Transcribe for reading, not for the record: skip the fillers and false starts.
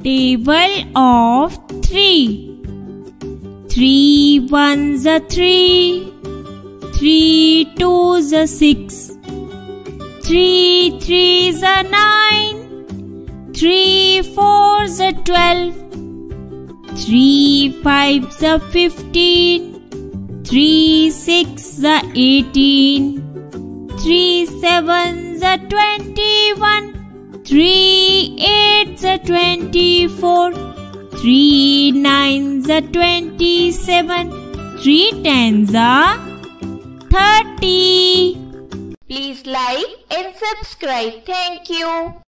table of 3. 3 ones are 3, 3 twos are 6, 3 threes are 9, 3 fours are 12, 3 fives are 15, 3 sixes are 18, 3 sevens are 21, 3 eights are 24, 3 nines are 27, 3 tens are 30. Please like and subscribe. Thank you.